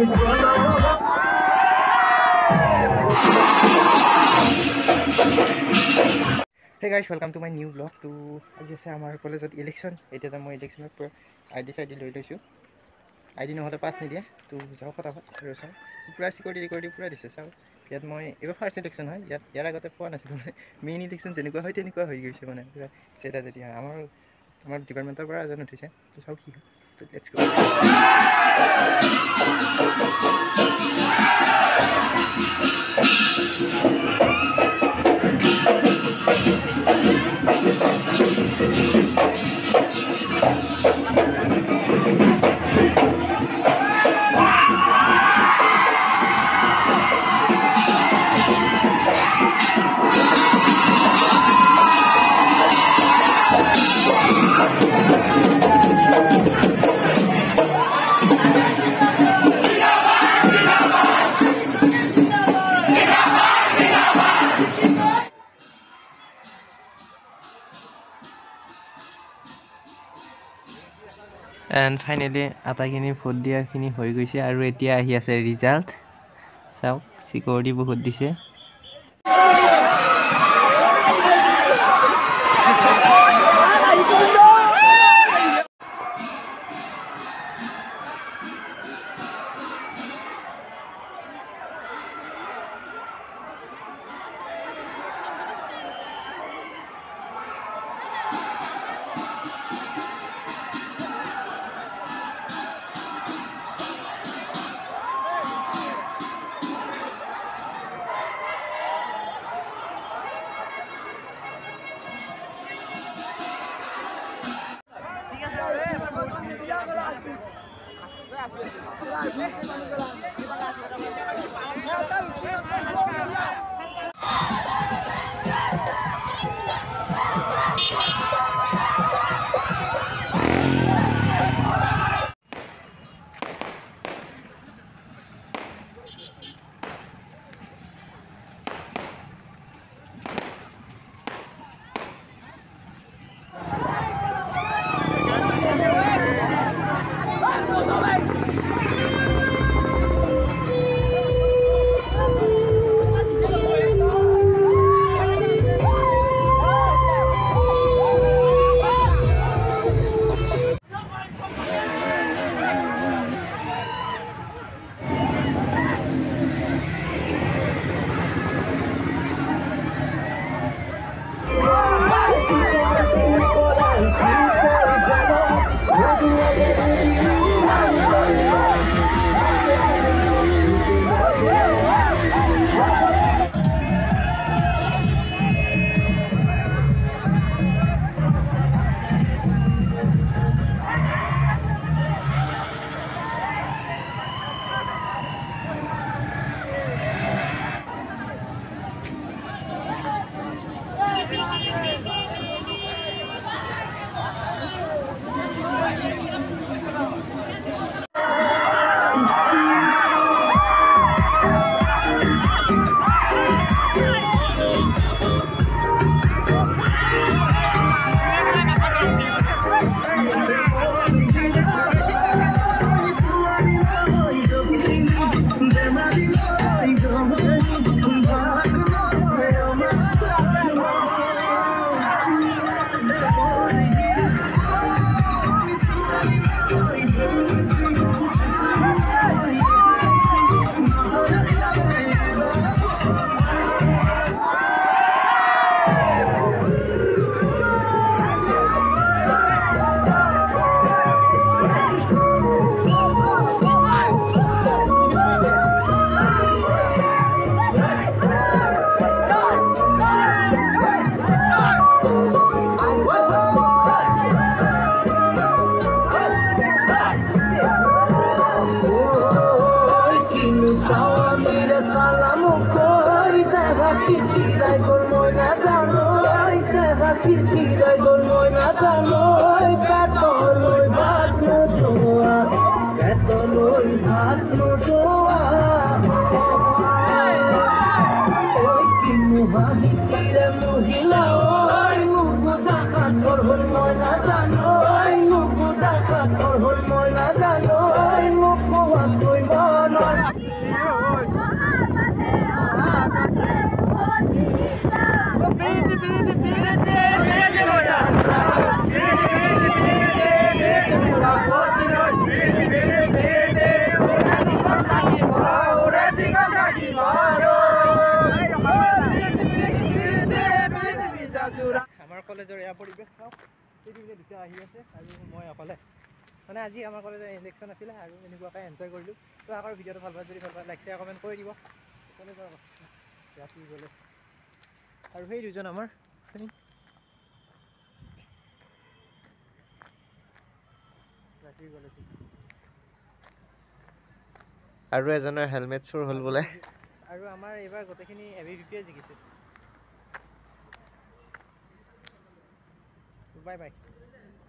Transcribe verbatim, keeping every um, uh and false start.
Hey guys, welcome to my new vlog. To আজি আছে আমাৰ কলেজত ইলেকশ্যন। এতিয়া মই ইলেকশ্যনৰ পৰা আইডি চাইডি লৈ লৈছোঁ। আইডি নহ'লে পাছ নিদিয়ে। তো যাওঁ ফটাফট আৰু চাওঁ পূৰা চিকিউৰিটি ৰিকৰ্ডি পূৰা দিছে। চাওঁ ইয়াত মই এইবাৰ ফাৰ্ষ্ট ইলেকশ্যন হয়। ইয়াত ইয়াৰ আগতে পোৱা নাছিলোঁ মানে মেইন ইলেকশ্যন যেনেকুৱা হয় তেনেকুৱা হৈ গৈছে মানে পূৰা চেটা যেতিয়া আমাৰ আমাৰ ডিপাৰ্টমেণ্টৰ পৰা এজন উঠিছে। তো চাওঁ কি হয়। তো লেটছ গো। And finally আটাইখিনি ভোট দিয়াখিনি হৈ গৈছে আৰু এতিয়া আহি আছে ৰিজাল্ট চাওক চিকিউৰিটি বহুত দিছে আহি আছে আৰু মই অকলে মানে আজি আমাৰ কলেজৰ ইলেকশ্যন আছিলে আৰু এনেকুৱাকৈ এনজয় কৰিলোঁ। তো আগৰ ভিডিঅ'টো ভাল পায় যদি ভাল পায় লাইক শ্বেয়াৰ কমেণ্ট কৰি দিব। কলেজৰ ৰাতিৰ কলেজ আৰু সেই দুজন আমাৰ ৰাতিৰ কলেজ আৰু এজনৰ হেলমেট চুৰ হ'ল বোলে। আৰু আমাৰ এইবাৰ গোটেইখিনি এ ভি ভি পিয়ে জিকিছে। Bye bye.